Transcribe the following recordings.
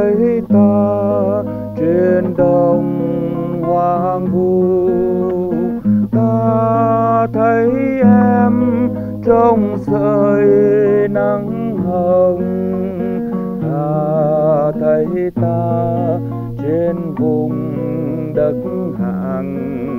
thấy ta trên đồng hoang vu, ta thấy em trong sợi nắng hồng, ta thấy ta trên vùng đất hàng,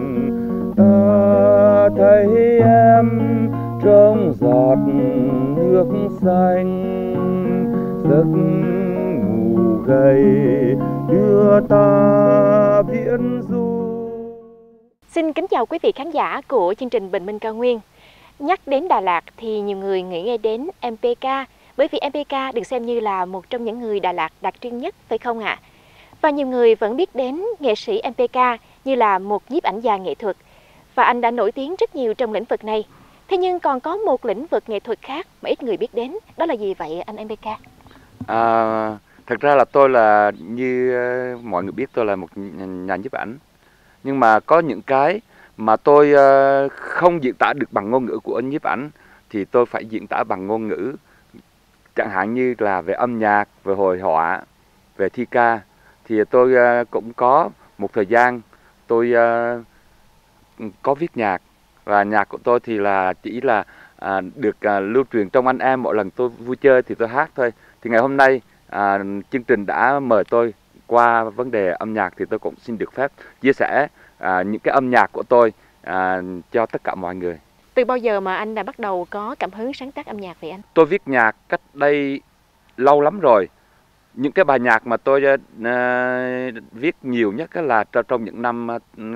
ta thấy em trong giọt nước xanh, giấc ngủ gầy đưa ta viễn du. Xin kính chào quý vị khán giả của chương trình Bình Minh Cao Nguyên. Nhắc đến Đà Lạt thì nhiều người nghĩ ngay đến MPK, bởi vì MPK được xem như là một trong những người Đà Lạt đặc trưng nhất, phải không ạ? Và nhiều người vẫn biết đến nghệ sĩ MPK như là một nhiếp ảnh gia nghệ thuật, và anh đã nổi tiếng rất nhiều trong lĩnh vực này. Thế nhưng còn có một lĩnh vực nghệ thuật khác mà ít người biết đến, đó là gì vậy anh MPK? Thật ra là tôi là như mọi người biết, tôi là một nhà nhiếp ảnh. Nhưng mà có những cái mà tôi không diễn tả được bằng ngôn ngữ của nhiếp ảnh thì tôi phải diễn tả bằng ngôn ngữ. Chẳng hạn như là về âm nhạc, về hội họa, về thi ca. Thì tôi cũng có một thời gian tôi có viết nhạc. Và nhạc của tôi thì là chỉ là được lưu truyền trong anh em, mỗi lần tôi vui chơi thì tôi hát thôi. Thì ngày hôm nay chương trình đã mời tôi qua vấn đề âm nhạc thì tôi cũng xin được phép chia sẻ những cái âm nhạc của tôi cho tất cả mọi người. Từ bao giờ mà anh đã bắt đầu có cảm hứng sáng tác âm nhạc vậy anh? Tôi viết nhạc cách đây lâu lắm rồi. Những cái bài nhạc mà tôi viết nhiều nhất là trong những năm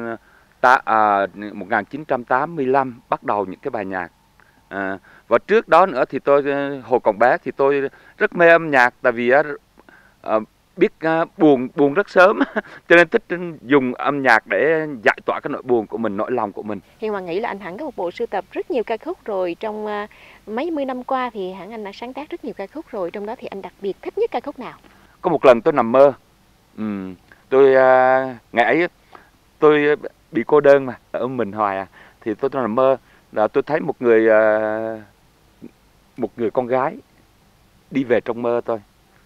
1985 bắt đầu những cái bài nhạc. Và trước đó nữa thì tôi hồi còn bé thì tôi rất mê âm nhạc, tại vì biết buồn rất sớm cho nên thích dùng âm nhạc để giải tỏa cái nỗi buồn của mình, nỗi lòng của mình. Hiền Hoàng nghĩ là anh hẳn có một bộ sưu tập rất nhiều ca khúc rồi, trong mấy mươi năm qua thì hẳn anh đã sáng tác rất nhiều ca khúc rồi, trong đó thì anh đặc biệt thích nhất ca khúc nào? Có một lần tôi nằm mơ, tôi ngày ấy tôi bị cô đơn mà ở mình hoài thì tôi nằm mơ là tôi thấy một người con gái đi về trong mơ tôi.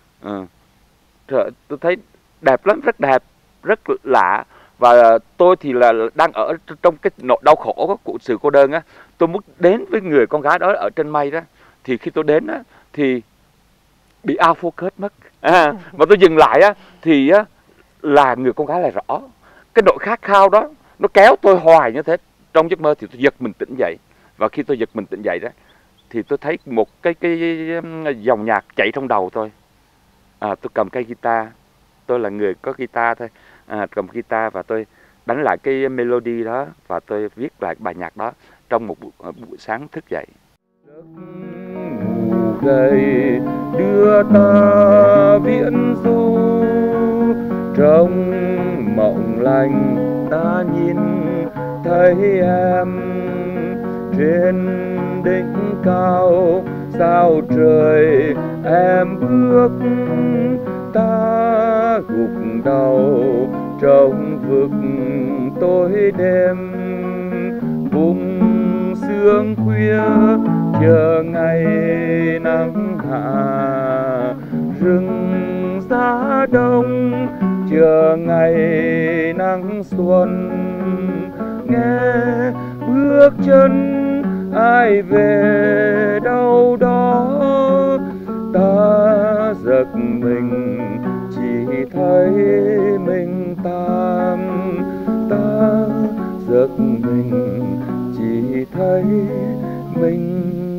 Tôi thấy đẹp lắm, rất đẹp, rất lạ. Và tôi thì là đang ở trong cái nỗi đau khổ của sự cô đơn á. Tôi muốn đến với người con gái đó ở trên mây đó. Thì khi tôi đến á thì bị out focus mất. Mà tôi dừng lại á thì là người con gái là rõ. Cái nỗi khát khao đó nó kéo tôi hoài như thế. Trong giấc mơ thì tôi giật mình tỉnh dậy. Và khi tôi giật mình tỉnh dậy đó thì tôi thấy một cái dòng nhạc chạy trong đầu tôi. Tôi cầm cây guitar, tôi là người có guitar thôi, cầm guitar và tôi đánh lại cái melody đó và tôi viết lại bài nhạc đó trong một buổi sáng thức dậy. Giấc ngủ gầy đưa ta viễn du, trong mộng lành ta nhìn thấy em trên đỉnh cao sao trời em bước, ta gục đầu trong vực tối đêm, vùng sương khuya chờ ngày nắng hạ, rừng giá đông chờ ngày nắng xuân, nghe bước chân ai về đâu đó, ta giật mình chỉ thấy mình ta giật mình chỉ thấy mình